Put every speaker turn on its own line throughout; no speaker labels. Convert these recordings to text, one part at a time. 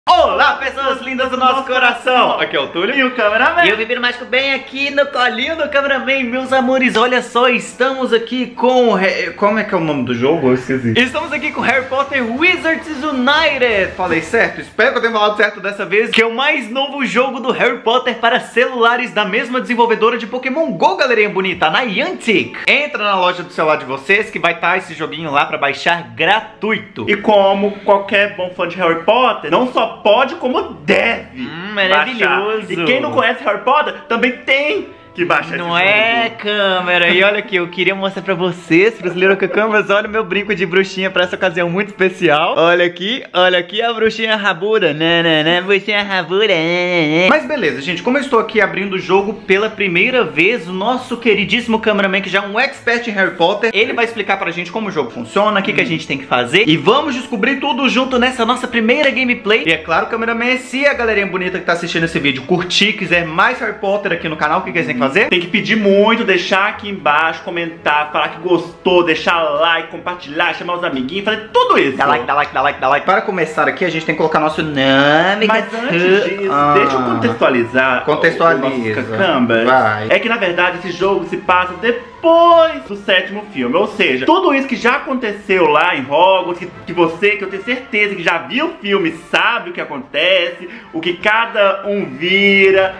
Olá, pessoas lindas do nosso coração! Aqui é o Túlio
e o Cameraman.
E eu Bebê Mágico bem aqui no colinho do Cameraman. Meus amores, olha só, estamos aqui com... Como é que é o nome do jogo? Eu esqueci. Estamos aqui com Harry Potter Wizards Unite. Falei certo? Espero que eu tenha falado certo dessa vez. Que é o mais novo jogo do Harry Potter para celulares da mesma desenvolvedora de Pokémon GO, galerinha bonita, a Niantic. Entra na loja do celular de vocês que vai estar esse joguinho lá para baixar gratuito.
E como qualquer bom fã de Harry Potter, não só pode, como deve
maravilhoso.
Baixar. E quem não conhece Harry Potter também tem que baixar
não é, câmera. E olha aqui, eu queria mostrar pra vocês, pros Little Cucumbers, olha o meu brinco de bruxinha pra essa ocasião muito especial. Olha aqui a bruxinha rabura. Bruxinha rabura. Mas beleza, gente, como eu estou aqui abrindo o jogo pela primeira vez, o nosso queridíssimo cameraman, que já é um expert em Harry Potter, ele vai explicar pra gente como o jogo funciona, o que a gente tem que fazer. E vamos descobrir tudo junto nessa nossa primeira gameplay. E é claro, cameraman, se a galerinha bonita que tá assistindo esse vídeo curtir, quiser mais Harry Potter aqui no canal, o que eles têm que fazer?
Tem que pedir muito, deixar aqui embaixo, comentar, falar que gostou, deixar like, compartilhar, chamar os amiguinhos, fazer tudo isso.
Dá like, dá like, dá like, dá like. Para começar aqui, a gente tem que colocar nosso nome.
Mas antes disso, deixa eu contextualizar.
Contextualiza.
Vai. É que na verdade esse jogo se passa depois do 7º filme. Ou seja, tudo isso que já aconteceu lá em Hogwarts, que eu tenho certeza que já viu o filme, sabe o que acontece, o que cada um vira,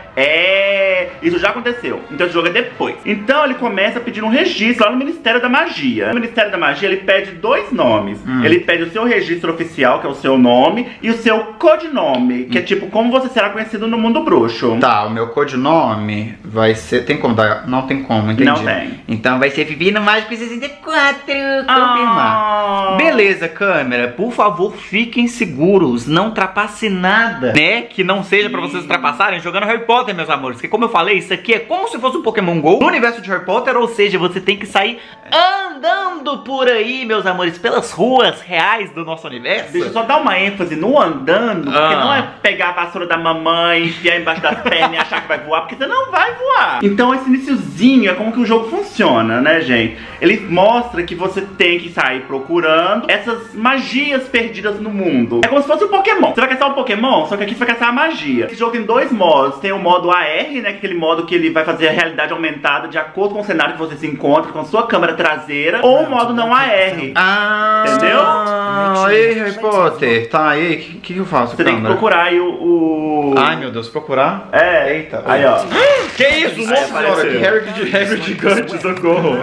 isso já aconteceu. Então esse jogo é depois. Então ele começa pedindo um registro lá no Ministério da Magia. No Ministério da Magia ele pede dois nomes. Ele pede o seu registro oficial, que é o seu nome, e o seu codinome, que é tipo como você será conhecido no mundo bruxo.
Tá, o meu codinome vai ser... Tem como dar? Não tem como, entendi.
Não tem.
Então vai ser Vivi no Mágico 64. Confirmar. Beleza, câmera. Por favor, fiquem seguros. Não trapace nada, né? Que não seja pra vocês ultrapassarem jogando Harry Potter, meus amores. Porque como eu falei, isso aqui é como se fosse um Pokémon GO no universo de Harry Potter. Ou seja, você tem que sair andando por aí, meus amores, pelas ruas reais do nosso universo.
Deixa eu só dar uma ênfase no andando, porque não é pegar a vassoura da mamãe, enfiar embaixo das pernas e achar que vai voar, porque você não vai voar. Então esse iniciozinho é como que o jogo funciona, né, gente? Ele mostra que você tem que sair procurando essas magias perdidas no mundo. É como se fosse um Pokémon. Você vai caçar um Pokémon, só que aqui você vai caçar a magia. Esse jogo tem dois modos. Tem o modo AR, né, que é aquele modo que ele vai fazer a realidade aumentada de acordo com o cenário que você se encontra, com a sua câmera traseira, ou o modo não AR. Entendeu?
Aí, Harry Potter, tá aí, o que eu faço?
Você tem que procurar aí o...
Ai, meu Deus, procurar?
Eita. Aí, ó.
Que isso? Nossa senhora, que Harry gigante, socorro.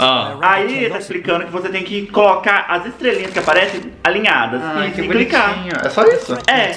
Aí tá explicando que você tem que colocar as estrelinhas que aparecem alinhadas e clicar.
É só isso?
É.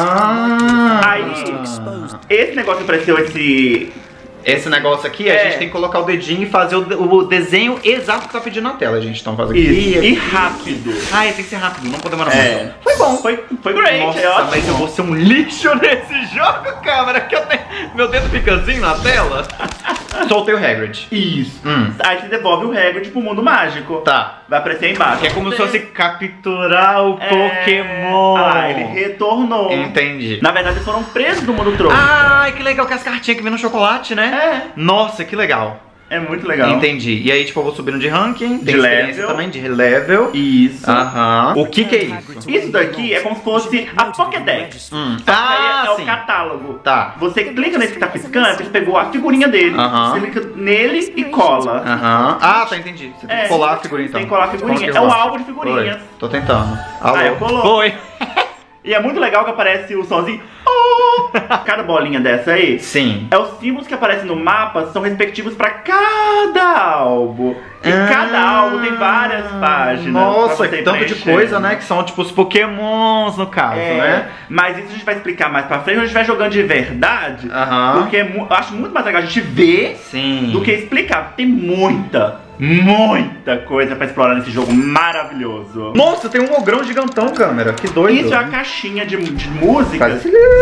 Aí, esse negócio que apareceu,
esse negócio aqui, a gente tem que colocar o dedinho e fazer o desenho exato que tá pedindo na tela, gente. Então faz aqui.
E rápido.
Tem que ser rápido, não pode demorar muito. Foi bom.
Foi great.
Nossa, mas eu vou ser um lixo nesse jogo, câmera, que eu tenho... Meu dedo fica assim na tela. Soltei o Hagrid.
Isso. Aí você devolve o Hagrid pro mundo mágico.
Tá.
Vai aparecer aí embaixo.
Que é como se fosse capturar o Pokémon.
Ele retornou.
Entendi.
Na verdade, eles foram presos do mundo trouxa.
Ai, que legal, que as cartinhas que vem no chocolate, né? Nossa, que legal.
É muito legal.
Entendi. E aí, tipo, eu vou subindo de ranking.
De level.
Também, de level.
Isso.
O que é isso?
Isso daqui é como se fosse a Pokédex. É o catálogo.
Tá.
Você clica nesse que tá piscando, porque você pegou a figurinha dele. Você clica nele e cola.
Tá, entendi. Você tem que colar a figurinha, então.
Tem que colar a figurinha. É um álbum de figurinhas.
Tô tentando. Alô.
Aí eu colo.
Foi.
E é muito legal que aparece o somzinho. Cada bolinha dessa aí.
Sim.
É os símbolos que aparecem no mapa, são respectivos pra cada álbum. E cada álbum tem várias páginas.
Nossa, que tanto de coisa, né? Que são tipo os Pokémons, no caso, né?
Mas isso a gente vai explicar mais pra frente, quando a gente vai jogando de verdade. Porque eu acho muito mais legal a gente ver do que explicar. Tem muita coisa pra explorar nesse jogo maravilhoso.
Nossa, tem um ogrão gigantão, câmera. Que doido.
Isso é a caixinha de música.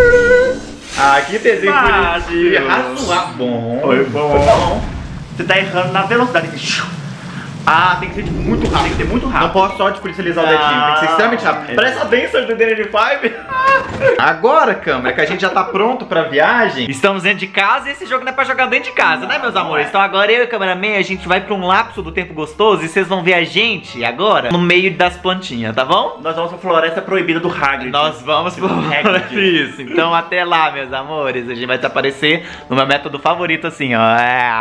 Que desenho bonito.
Bom. Foi bom. Você tá errando na velocidade. Ah, tem que ser tipo, muito rápido. Tem que ser muito rápido.
Não posso só despolicializar o dedinho, tem que ser extremamente rápido. Presta atenção do Daniel 5. Agora, câmera, que a gente já tá pronto pra viagem. Estamos dentro de casa e esse jogo não é pra jogar dentro de casa, né, meus amores? Então agora eu e o cameraman, a gente vai pra um lapso do tempo gostoso e vocês vão ver a gente agora no meio das plantinhas, tá bom?
Nós vamos pra Floresta Proibida do Hagrid.
Nós vamos pro Hagrid. Isso, então até lá, meus amores. A gente vai aparecer no meu método favorito, assim, ó.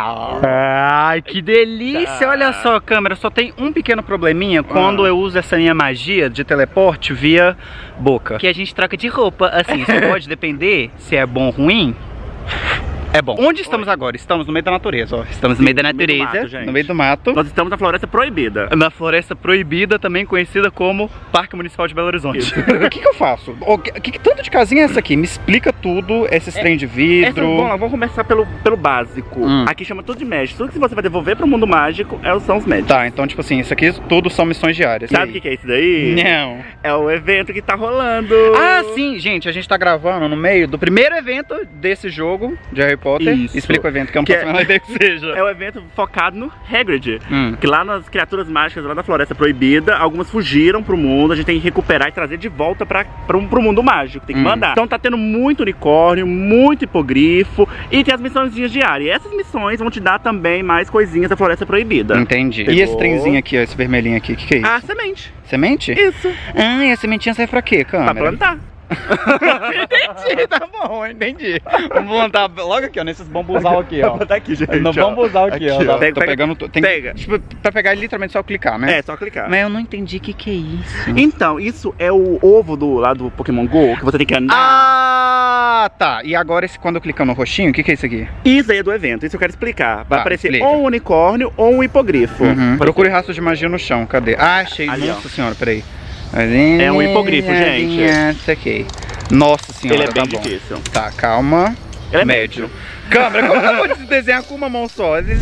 Ai, que delícia! Olha só, câmera, só tem um pequeno probleminha quando eu uso essa minha magia de teleporte via boca. Que a gente troca de roupa, assim, isso pode depender se é bom ou ruim. É bom. Onde estamos agora? Estamos no meio da natureza, ó. Estamos no meio da natureza, no meio do mato.
Nós estamos na Floresta Proibida.
Na Floresta Proibida, também conhecida como Parque Municipal de Belo Horizonte. O que eu faço? Que tanto de casinha é essa aqui? Me explica tudo, esses trem de vidro.
Bom, vamos começar pelo básico. Aqui chama tudo de Magic. Tudo que você vai devolver pro mundo mágico são os Magic.
Tá, então tipo assim, isso aqui tudo são missões diárias.
Sabe o que é isso daí?
Não.
É o evento que tá rolando.
Ah, sim, gente, a gente tá gravando no meio do primeiro evento desse jogo de Harry Potter.
Isso.
Explica o evento, que eu não faço a menor ideia que seja.
É o evento focado no Hagrid. Que lá nas criaturas mágicas lá da Floresta Proibida, algumas fugiram pro mundo, a gente tem que recuperar e trazer de volta pro mundo mágico, tem que mandar. Então tá tendo muito unicórnio, muito hipogrifo e tem as missões diárias. E essas missões vão te dar também mais coisinhas da Floresta Proibida.
Entendi.
Pegou.
E esse trenzinho aqui, ó, esse vermelhinho aqui, o que é isso?
Ah, semente.
Semente?
Isso.
Ah, e a sementinha serve pra quê, câmera?
Pra plantar.
Entendi, tá bom, entendi. Vamos plantar logo aqui, ó, nesses bambuzal aqui, ó.
Tá aqui, gente.
No bambuzal aqui, ó. Tá,
Pega,
tô pegando.
pega.
Tipo, pra pegar literalmente só clicar, né?
É, só clicar.
Mas eu não entendi o que é isso.
Então, isso é o ovo lá do Pokémon GO, que você tem que andar.
Ah, tá. E agora, quando eu clicar no roxinho, o que é isso aqui?
Isso aí é do evento, isso eu quero explicar. Vai aparecer
explica.
ou um unicórnio ou um hipogrifo.
Procure rastros de magia no chão, cadê? Ah, achei.
Ali,
nossa
ó.
senhora, peraí.
É um hipogrifo, gente.
Saquei. Nossa senhora,
Ele é bem
tá bom.
difícil.
Tá, calma.
Ele é
médio. Câmera, como eu vou desenhar com uma mão só?
Tem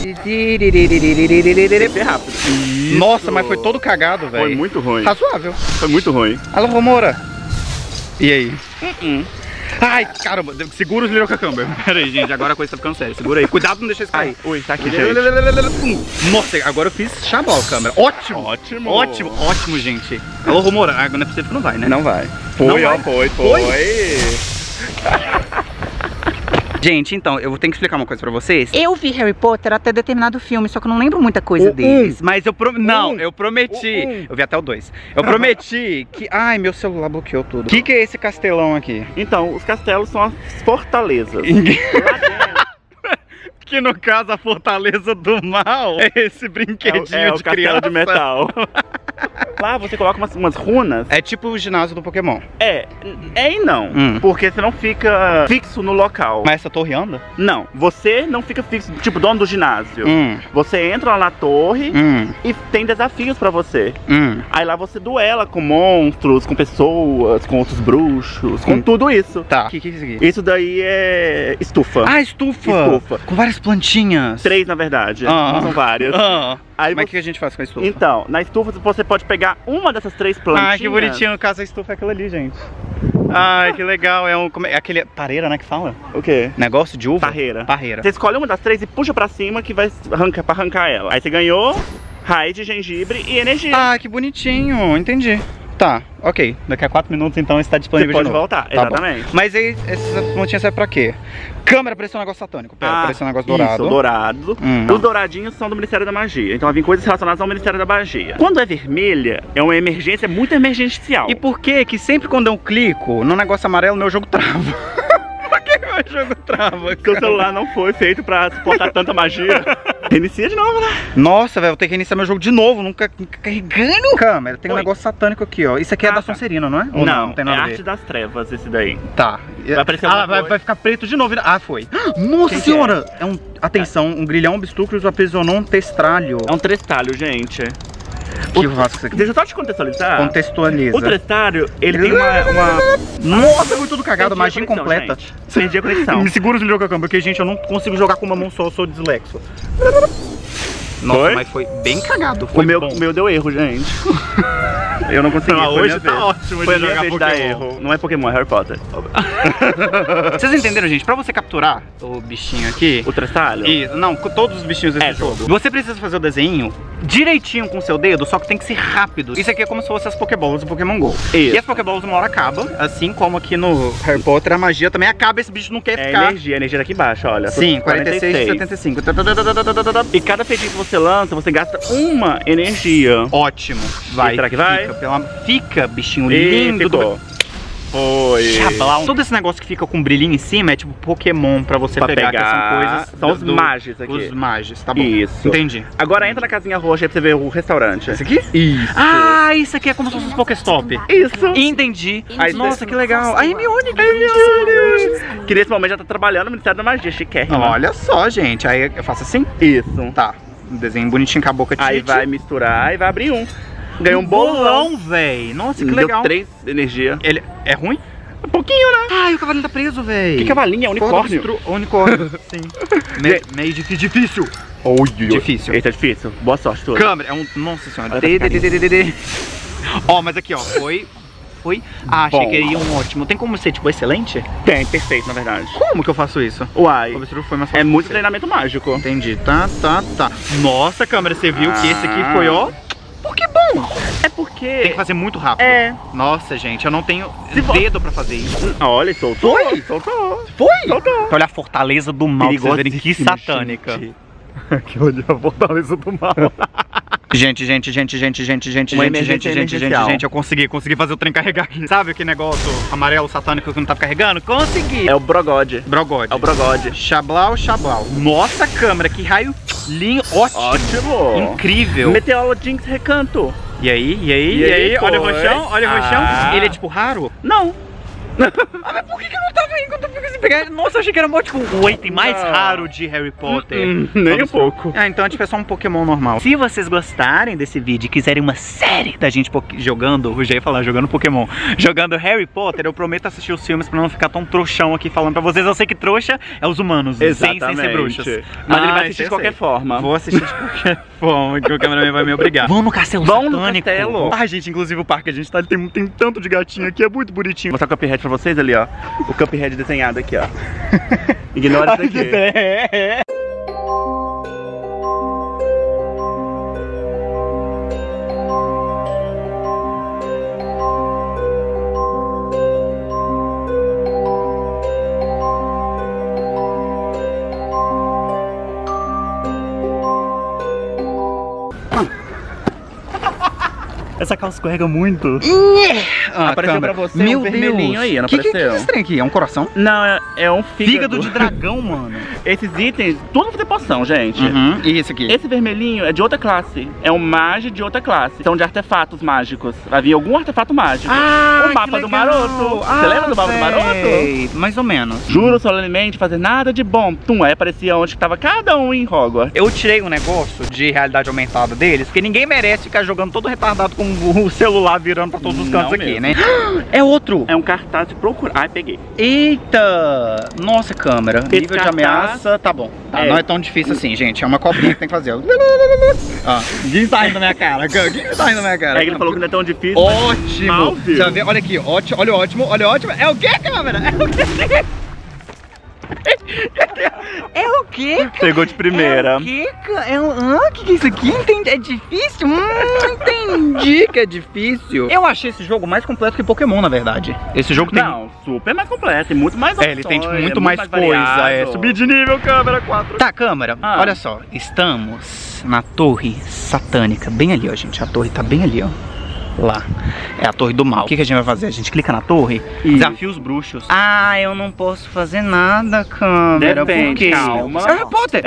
que ser rápido.
Nossa, mas foi todo cagado, velho.
Foi muito ruim.
Razoável.
Foi muito ruim.
Alô, Romora. E aí? Ai, caramba, segura os Little Cucumber. Pera aí, gente, agora a coisa tá ficando séria. Segura aí. Cuidado, não deixa isso cair.
Ui, tá aqui, gente.
Nossa, agora eu fiz chabal, câmera. Ótimo.
Ótimo.
Ótimo, ótimo, gente. Alô, Romora. Ah, não é possível que não vai, né?
Não vai. Foi,
Não
ó,
vai.
foi.
Gente, então, eu tenho que explicar uma coisa pra vocês.
Eu vi Harry Potter até determinado filme, só que eu não lembro muita coisa deles.
Mas eu prometi. Eu vi até o 2. Eu prometi que... Ai, meu celular bloqueou tudo. O que é esse castelão aqui?
Então, os castelos são as fortalezas.
Que no caso a fortaleza do mal é esse brinquedinho
É o
de
castelo
criança.
de metal. Lá você coloca umas runas.
É tipo o ginásio do Pokémon.
É e não. Porque você não fica fixo no local.
Mas essa torre anda?
Não, você não fica fixo, tipo dono do ginásio. Você entra lá na torre e tem desafios pra você. Aí lá você duela com monstros, com pessoas, com outros bruxos, com tudo isso.
Tá. O que é isso aqui?
Isso daí é estufa.
Ah, estufa!
Estufa.
Com várias plantinhas.
3, na verdade. Não são várias. Aí
Mas o que a gente faz com a estufa?
Então, na estufa você pode pegar uma dessas 3 plantinhas.
Ai, que bonitinho. No caso, a estufa é aquilo ali, gente. Ai, que legal. É aquele... Pareira, né, que fala?
O quê?
Negócio de uva?
Parreira.
Parreira.
Você escolhe uma das 3 e puxa pra cima que vai pra arrancar ela. Aí você ganhou raid, gengibre e energia.
Ah, que bonitinho. Entendi. Tá, ok. Daqui a 4 minutos, então, está disponível
Você pode
de novo.
voltar,
Tá
exatamente.
bom. Mas aí, essa plantinha serve pra quê? Câmera, pareceu um negócio satânico. Pera, pareceu um negócio dourado.
Isso, dourado. Os douradinhos são do Ministério da Magia. Então, vai vir coisas relacionadas ao Ministério da Magia. Quando é vermelha, é uma emergência muito emergencial.
E por que que sempre quando eu clico no negócio amarelo, meu jogo trava? Por que meu jogo trava?
Seu celular não foi feito pra suportar tanta magia. Reinicia de novo, né?
Nossa, velho, vou ter que iniciar meu jogo de novo, nunca carregando. Câmera, tem um negócio satânico aqui, ó. Isso aqui é da Sonserina, não é? Ou
não,
tem nada
é
a ver?
Arte das Trevas esse daí.
Tá.
Vai aparecer alguma coisa?
Vai ficar preto de novo. Ah, foi. Nossa senhora! Atenção, um grilhão obstúclios aprisionou um testralho.
É um trestalho, gente.
O que eu faço com isso aqui?
Deixa eu só te contextualizar.
Contextualiza.
O trestalho, ele tem uma...
Nossa, foi tudo cagado, magia
a conexão,
incompleta.
gente. Perdi a conexão.
Me segura os Little Cucumber, porque, gente, eu não consigo jogar com uma mão só, eu sou dislexo. Nossa,
Foi?
mas foi bem cagado. Foi bom.
O meu deu erro, gente. Eu não consegui.
Não,
foi
hoje
minha
tá
vez.
ótimo de
Foi a minha
jogar
vez de dar
Pokémon.
erro. Não é Pokémon, é Harry Potter.
Vocês entenderam, gente? Pra você capturar o bichinho aqui...
O Trestalho?
E, não, com todos os bichinhos desse jogo. Você precisa fazer o desenho direitinho com o seu dedo, só que tem que ser rápido. Isso aqui é como se fosse as Pokéballs do Pokémon GO.
Isso.
E as Pokéballs uma hora acabam, assim como aqui no Harry Potter, a magia também acaba, esse bicho não quer
É
ficar.
energia, a energia daqui embaixo, olha.
Sim, 46 e 75.
E cada feitiço que você lança, você gasta uma energia.
Ótimo. Vai.
será que vai?
Fica, bichinho
E
lindo.
ficou. Foi.
Xablau. Todo esse negócio que fica com brilhinho em cima é tipo Pokémon pra você
Pra
pegar, que são coisas...
São os magos aqui.
Os magos, tá bom.
Isso.
Entendi.
Agora entra na casinha roxa aí pra você ver o restaurante.
Esse aqui?
Isso.
Ah, isso aqui é como se fosse um Pokéstop.
Isso.
Entendi.
Aí
Nossa,
você-
que legal. A Hermione.
Que nesse momento já tá trabalhando no Ministério da Magia, chiquérrimo.
Olha só, gente. Aí eu faço assim.
Isso.
Tá. Um desenho bonitinho com a boca
Aí
Tite.
vai misturar e vai abrir um. Ganhou um bolão.
véi. Nossa, que
Deu
legal.
3 energia.
Ele é ruim?
Um pouquinho, né?
Ai, o cavalinho tá preso, véi.
Que cavalinho? É unicórnio.
Unicórnio. Sim. Meio difícil. Difícil.
Esse é difícil. Boa sorte, tua.
Câmera, é um... Nossa senhora.
Olha
Ó, mas aqui, ó, foi... Ah, achei
Bom.
que iria um ótimo. Tem como ser, tipo, excelente?
Tem, perfeito, na verdade.
Como que eu faço isso?
Uai.
O Obstruo foi mais fácil.
É muito treinamento mágico.
Entendi. Tá. Nossa, câmera, você viu que esse aqui foi, ó... Pokémon.
É porque...
Tem que fazer muito rápido.
É.
Nossa, gente, eu não tenho
vo-
dedo pra fazer isso.
Olha, soltou.
Foi?
Soltou.
Foi?
Soltou.
Olha a fortaleza do mal, pra vocês verem que
Perigosíssimo,
satânica.
gente. Aquilo ali é a fortaleza do mal.
Gente,
Uma emergência emergencial.
eu consegui fazer o trem carregar aqui. Sabe aquele negócio amarelo satânico que não tava carregando? Consegui!
É o Brogode.
Brogode.
É o Brogode.
Xablau. Nossa, câmera, que raio lindo, ótimo.
Ótimo.
Incrível.
Meteoro Jinx Recanto.
E aí?
E aí,
Olha o
foi?
roxão,
Ah.
Ele é tipo raro?
Não.
Ah, mas por que eu não tava aí quando eu fiquei sem pegar? Nossa, eu achei que era tipo o item mais
Não.
raro de Harry Potter.
Nem um pouco.
Ah, então tipo é só um Pokémon normal. Se vocês gostarem desse vídeo e quiserem uma série da gente jogando, eu já ia falar, jogando Pokémon, jogando Harry Potter, eu prometo assistir os filmes pra não ficar tão trouxão aqui falando pra vocês. Eu sei que trouxa é os humanos, sem ser bruxas.
Mas ele vai
Ah,
assistir
isso eu
de qualquer
sei.
forma.
Vou assistir de qualquer forma, que o cameraman vai me obrigar. Vamos no castelo
Vamos no
satânico.
castelo.
Ai, gente, inclusive o parque que a gente tá, ele tem tanto de gatinho aqui, é muito bonitinho.
Vou mostrar o Cuphead pra vocês ali, ó. O Cuphead desenhado aqui, ó. Ignora isso daqui.
Essa calça escorrega muito.
Apareceu pra você
Meu
um vermelhinho aí, não
que
apareceu?
Que esse trem aqui? É um coração?
Não, é um
Fígado de dragão, mano.
Esses itens, tudo pra fazer poção, gente.
Uhum. E esse aqui?
Esse vermelhinho é de outra classe. É um mage de outra classe. São de artefatos mágicos. Vai vir algum artefato mágico.
Ah,
o mapa do Maroto. Você lembra do mapa do Maroto?
Mais ou menos.
Juro solenemente fazer nada de bom. Tum, aí aparecia onde que tava cada um em Hogwarts.
Eu tirei um negócio de realidade aumentada deles, porque ninguém merece ficar jogando todo retardado com o celular virando pra todos os cantos
Não
aqui,
mesmo.
né? É outro.
É um cartaz de procurar. Ai, peguei.
Eita! Nossa, câmera.
Esse
Nível de
cartaz-
ameaça, tá bom. Tá,
É.
não é tão difícil assim, gente. É uma cobrinha que tem que fazer. Ah, ninguém tá rindo na minha cara. Quem tá rindo na minha cara?
É que ele falou que não é tão difícil.
Ótimo!
Mal viu.
Você vai ver, olha aqui, ótimo, olha o ótimo, olha o ótimo. É o que, câmera? É o que? É o que, cara?
Pegou de primeira.
É o que, cara? Que é isso aqui? Entendi. É difícil? Entendi que é difícil. Eu achei esse jogo mais completo que Pokémon, na verdade. Esse jogo tem...
Não, super mais completo. Tem muito mais opções.
ele tem tipo,
é
muito mais coisa.
variado.
Subir de nível, câmera 4. Tá, câmera,
Ah.
olha só. Estamos na torre satânica. Bem ali, ó, gente. A torre tá bem ali, ó. Lá. É a torre do mal. O que a gente vai fazer? A gente clica na torre,
Isso.
desafia os bruxos. Ah, eu não posso fazer nada, câmera.
Depende,
Por quê?
calma.
É Harry Potter.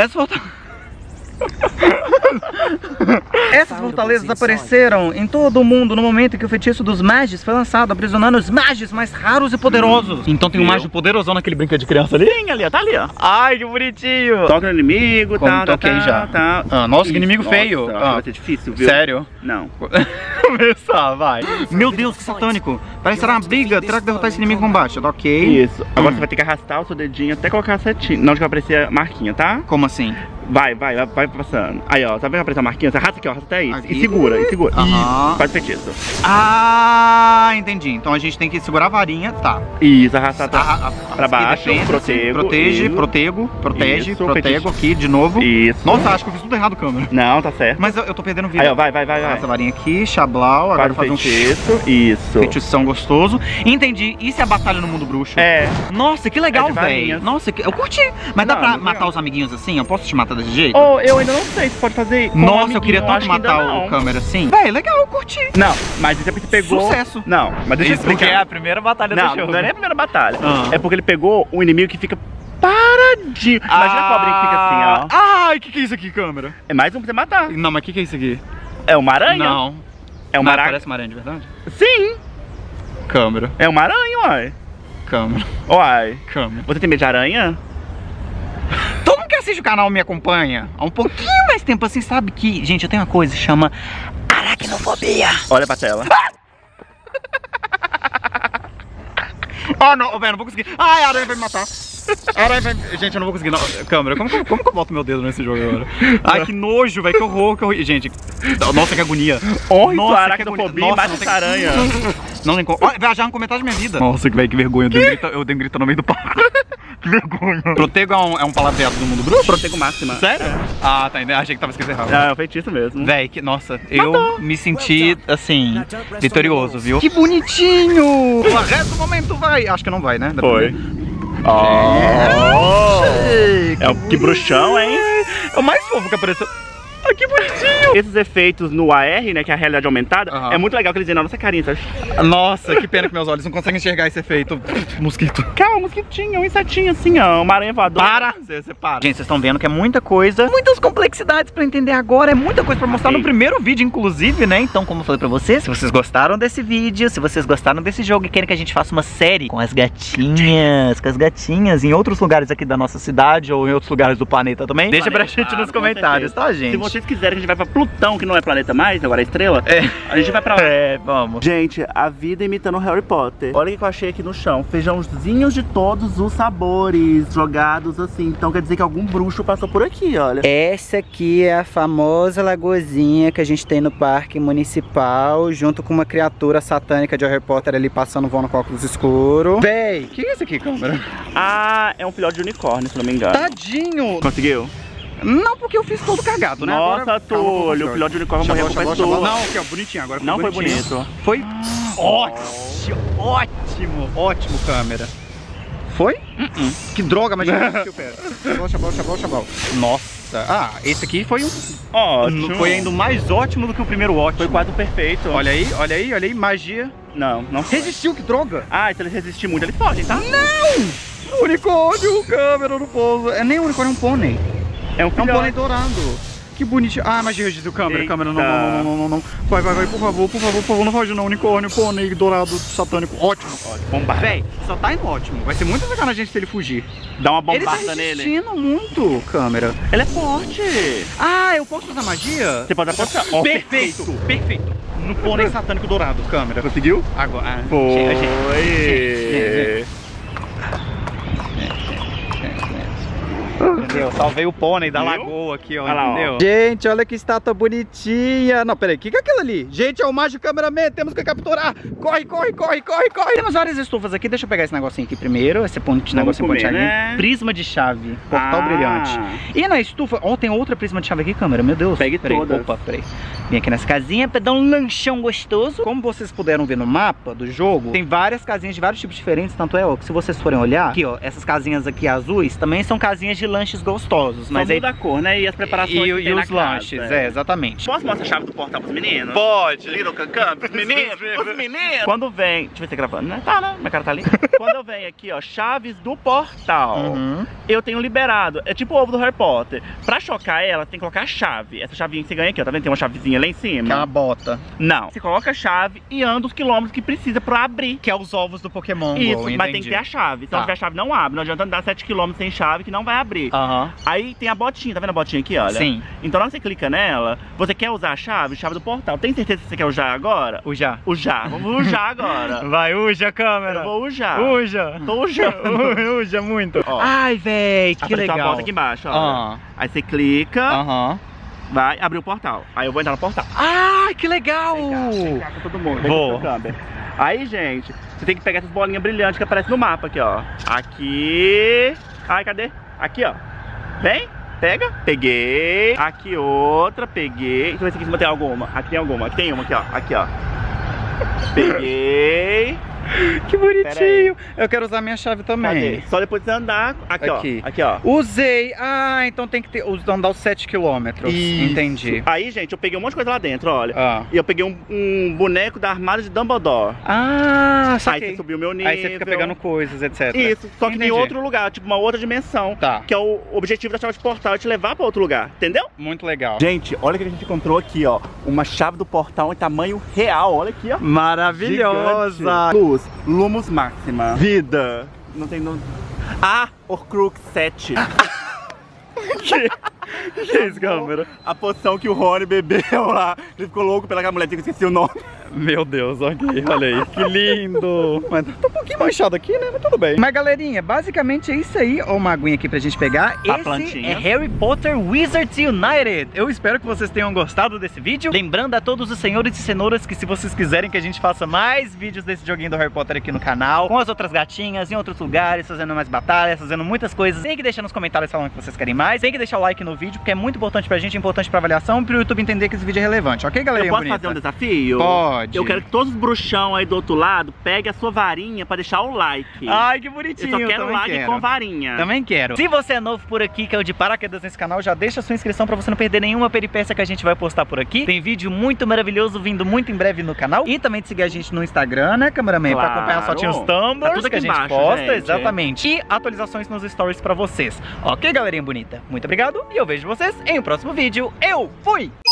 Essas fortalezas apareceram em todo o mundo no momento em que o feitiço dos magos foi lançado, aprisionando os magos mais raros e poderosos. Então tem um
Viu?
mago poderosão naquele brinquedo de criança ali?
Tem ali, ó. Tá ali, ó.
Ai, que bonitinho.
Toca no inimigo,
Como
tá,
toquei
tá,
já.
tá.
Ah, nossa, que inimigo
Nossa,
feio.
acho
Ah.
que vai ser difícil, viu?
Sério?
Não.
Começar, vai. Meu Deus, que satânico. Parece uma briga. Terá que derrotar esse inimigo em combate. Ok.
Isso. Agora você vai ter que arrastar o seu dedinho até colocar a setinha. Não, onde que vai aparecer a marquinha, tá?
Como assim?
Vai passando. Aí, ó, tá vendo aparecer a marquinha? Você arrasta aqui, ó, arrasta até isso.
Aqui.
E segura, e segura.
Aham.
Faz feitiço.
Ah, entendi. Então a gente tem que segurar a varinha, tá.
Isso, arrasta pra baixo,
protege,
Isso,
protego aqui de novo.
Isso.
Nossa, acho que eu fiz tudo errado, câmera.
Não, tá certo.
Mas eu tô perdendo vida.
Aí, ó, vai.
Essa varinha aqui, Xablau, agora
Faz
fazer um
feitiço. Isso.
feitição gostoso. Entendi. Isso é a batalha no mundo bruxo?
É.
Nossa, que legal,
É de
velho.
varinhas.
Nossa, eu curti. Mas dá
Não,
pra
muito
matar
legal.
os amiguinhos assim? Eu posso te matar desse jeito?
Oh, eu ainda não sei se pode fazer com
Nossa,
um
eu queria
amiguinho,
tanto
acho que ainda
matar
não.
o câmera assim. Véi, legal, eu curti.
Não, mas isso é porque você pegou...
Sucesso.
Não, mas deixa eu explicar.
primeira batalha
Não é nem a primeira batalha.
Ah.
É porque ele pegou um inimigo que fica paradinho. Imagina a cobrinha que fica assim, ó.
Ai, que é isso aqui, câmera?
É mais um pra você matar.
Não, mas que é isso aqui?
É uma aranha?
Não.
É uma
Mas
aranha?
parece uma aranha de verdade?
Sim,
Câmera.
é uma aranha, uai.
Câmera.
Uai.
Câmera.
Você tem medo de aranha?
Todo mundo que assiste o canal me acompanha há um pouquinho mais tempo assim, sabe que... Gente, eu tenho uma coisa que chama aracnofobia.
Olha pra tela.
Oh, não, velho, não vou conseguir. Ai, a aranha vai me matar. A aranha vai... Gente, eu não vou conseguir, não. Câmera, como que eu boto meu dedo nesse jogo agora? Ai, que nojo, velho, que horror, que horror. Gente, nossa, que agonia.
Honre sua
Nossa, que
aracnofobia
agonia.
e mate
Nossa,
essa aranha.
Não tem como. Olha, viajar com metade da minha vida. Nossa, que vergonha. Eu dei um grito no meio do parque. Que vergonha. Protego é um palavreado do mundo bruxo?
Protego máxima.
Sério? Ah, tá, achei que tava esquecendo errado.
É um feitiço mesmo.
Véi, que, nossa, eu me senti, assim, vitorioso, viu? Que bonitinho! O resto do momento vai. Acho que não vai, né? Dá pra
Foi.
ver.
É um que bruxão, hein?
É o mais fofo que apareceu. Ai, que bonitinho!
Esses efeitos no AR, né, que é a realidade aumentada,
Aham.
é muito legal que eles dizem na nossa carinha, sabe?
Nossa, que pena que meus olhos não conseguem enxergar esse efeito. Mosquito.
Calma, um mosquitinho, um insetinho assim, ó, uma aranha voadora.
Para! Você para. Gente, vocês estão vendo que é muita coisa, muitas complexidades pra entender agora, é muita coisa pra mostrar
Sim.
no primeiro vídeo, inclusive, né? Então, como eu falei pra vocês, se vocês gostaram desse vídeo, se vocês gostaram desse jogo e querem que a gente faça uma série com as gatinhas em outros lugares aqui da nossa cidade ou em outros lugares do planeta também, deixa pra gente nos
com
comentários,
certeza.
tá, gente?
Se vocês quiserem que a gente vai pra Plutão, que não é planeta mais, agora é estrela, a gente vai pra lá.
Vamos.
Gente, a vida imitando Harry Potter. Olha o que eu achei aqui no chão. Feijãozinhos de todos os sabores, jogados assim. Então quer dizer que algum bruxo passou por aqui, olha.
Essa aqui é a famosa lagozinha que a gente tem no parque municipal, junto com uma criatura satânica de Harry Potter ali passando voando com óculos escuros.
Véi, o que é isso aqui, câmera?
Ah, é um filhote de unicórnio, se não me engano.
Tadinho!
Conseguiu?
Não, porque eu fiz todo cagado, né?
Nossa,
Agora, calma,
Túlio, o filhote de unicórnio morreu com
Xablau.
pessoa.
Não, aqui ó, bonitinho agora.
Não foi
bonitinho.
bonito.
Foi ótimo, câmera. Foi? Que droga, mas já existiu, pera. Xablau. Nossa, esse aqui foi
Ótimo.
foi ainda mais ótimo do que o primeiro ótimo.
Foi quase perfeito.
Olha aí, magia.
Não foi.
Resistiu, que droga.
Ah, se eles resistirem muito, eles fogem, tá?
Unicórnio, câmera no pouso. É nem um unicórnio, é um pônei.
É um
É um
filhote.
pônei dourado. Que bonitinho. Ah, magia resistiu, câmera,
Eita.
câmera, não. Vai, por favor, não foge não. Unicórnio, pônei, dourado, satânico. Ótimo.
Bombarda.
Véi, só tá indo ótimo. Vai ser muito sacanagem se ele fugir.
Dá uma
Ele tá
bombarda nele.
resistindo muito, câmera.
Ele é forte.
Ah, eu posso usar magia?
Você pode apostar. Ó,
Perfeito. No pônei satânico dourado, câmera.
Conseguiu?
Agora.
Foi.
Gente. Entendeu? Salvei o pônei da
Viu?
lagoa aqui, ó.
Olha lá, ó.
Entendeu?
Gente, olha que estátua bonitinha. Não, peraí, o que é aquilo ali? Gente, é o mágico cameraman, temos que capturar. Corre.
Temos várias estufas aqui, deixa eu pegar esse negocinho aqui primeiro. Esse negocinho
comer,
ponteadinho.
né?
Prisma de chave, portal brilhante. E na estufa, ó, tem outra prisma de chave aqui, câmera, meu Deus.
Pegue
Peraí,
todas.
Opa, peraí. Vim aqui nessa casinha pra dar um lanchão gostoso. Como vocês puderam ver no mapa do jogo, tem várias casinhas de vários tipos diferentes, tanto é, ó, que se vocês forem olhar, aqui, ó, essas casinhas aqui azuis também são casinhas de lanches gostosos. Mas
Só
aí
muda a cor, né? E as preparações que tem
e
na
os
casa,
lanches, exatamente.
Posso mostrar a chave do portal pros meninos?
Pode.
Little Cancan, pros meninos, Quando vem... Deixa eu ver se tá gravando, né? Tá, né? Minha cara tá ali. Quando eu venho aqui, ó, chaves do portal, eu tenho liberado. É tipo o ovo do Harry Potter. Pra chocar ela, tem que colocar a chave. Essa chavinha que você ganha aqui, ó. Tá vendo? Tem uma chavezinha lá em cima.
Que é uma bota.
Não. Você coloca a chave e anda os quilômetros que precisa pra abrir.
Que é os ovos do Pokémon Go,
Isso, mas tem
entendi.
que ter a chave. Se não
Tá.
tiver a chave, não abre. Não adianta andar 7 km sem chave que não vai abrir.
Aham.
Aí tem a botinha, tá vendo a botinha aqui, olha?
Sim.
Então na hora que você clica nela, você quer usar a chave do portal. Tem certeza que você quer usar agora?
Uja.
Ujar. Vamos ujar agora.
Vai, uja a câmera.
Eu vou ujar.
Uja.
Tô ujando.
Uja muito.
Ó.
Ai, véi, que
Apareceu
legal.
a porta aqui embaixo, ó.
Ah.
Aí você clica,
Aham.
vai abrir o portal. Aí eu vou entrar no portal.
Ah, que legal.
Vem cá com todo mundo.
Vou.
Vem com a Aí, gente, você tem que pegar essas bolinhas brilhantes que aparecem no mapa aqui, ó. Aqui. Ai, cadê? Aqui, ó. Vem, pega. Peguei. Aqui outra, peguei. Deixa eu ver se aqui em cima tem alguma. Aqui tem alguma. Aqui tem uma, aqui, ó. Aqui, ó. Peguei.
Que bonitinho. Eu quero usar minha chave também.
Cadê? Só depois de você andar. Aqui,
Aqui.
ó. Aqui, ó.
Usei. Ah, então tem que ter, andar os 7 quilômetros.
Isso.
Entendi.
Aí, gente, eu peguei um monte de coisa lá dentro, olha.
Ah.
E eu peguei um boneco da armada de Dumbledore.
Ah,
Aí
saquei.
você subiu o meu nível.
Aí você fica pegando coisas, etc.
Isso, só que
Entendi.
em outro lugar, tipo uma outra dimensão.
Tá.
Que é o objetivo da chave de portal, é te levar pra outro lugar, entendeu?
Muito legal.
Gente, olha o que a gente encontrou aqui, ó. Uma chave do portal em tamanho real, olha aqui, ó.
Maravilhosa.
Gigante. Luz, Lumos Máxima. Vida. Não tem nome. Ah, Horcrux 7.
Que é isso, câmera?
A poção que o Rony bebeu lá. Ele ficou louco pela mulher, que eu esqueci o nome.
Meu Deus, ok, olha aí, que lindo. Mas tá um pouquinho manchado aqui, né? Mas tudo bem. Mas galerinha, basicamente é isso aí. Ó, uma aguinha aqui pra gente pegar.
A
Esse
plantinha.
é Harry Potter Wizards United. Eu espero que vocês tenham gostado desse vídeo. Lembrando a todos os senhores e senhoras que se vocês quiserem que a gente faça mais vídeos desse joguinho do Harry Potter aqui no canal, com as outras gatinhas, em outros lugares, fazendo mais batalhas, fazendo muitas coisas, tem que deixar nos comentários falando que vocês querem mais. Tem que deixar o like no vídeo, porque é muito importante pra gente, é importante pra avaliação e pro YouTube entender que esse vídeo é relevante, ok, galerinha?
Eu posso
bonita?
fazer um desafio?
Pode.
Eu quero que todos os bruxão aí do outro lado peguem a sua varinha pra deixar o like.
Ai, que
Eu
bonitinho.
só quero
também
like
quero.
com varinha.
Também quero. Se você é novo por aqui, caiu de paraquedas nesse canal, já deixa a sua inscrição pra você não perder nenhuma peripécia que a gente vai postar por aqui. Tem vídeo muito maravilhoso vindo muito em breve no canal. E também de seguir a gente no Instagram, né, cameraman?
Claro.
Pra acompanhar as fotinhos Tumblr
Tá tudo
que a
aqui
gente
embaixo,
posta.
gente.
Exatamente. E atualizações nos stories pra vocês. Ok, galerinha bonita? Muito obrigado e eu vejo vocês em um próximo vídeo. Eu fui!